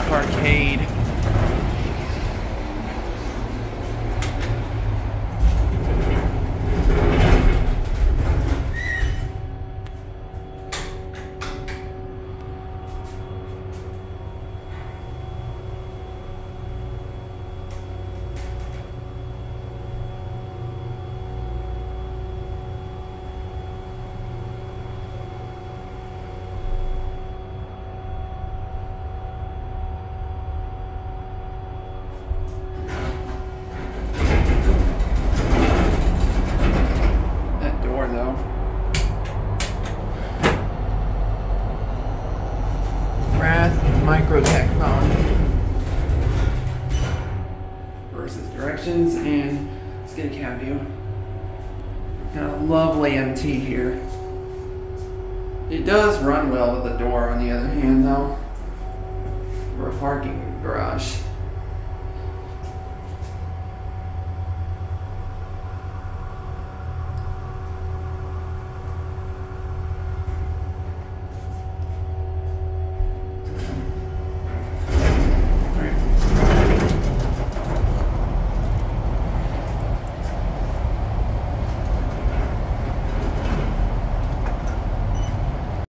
Parkade. Microtech phone versus directions, and let's get a cab view. Got a lovely MT here. It does run well with the door on the other hand though. We're parking garage.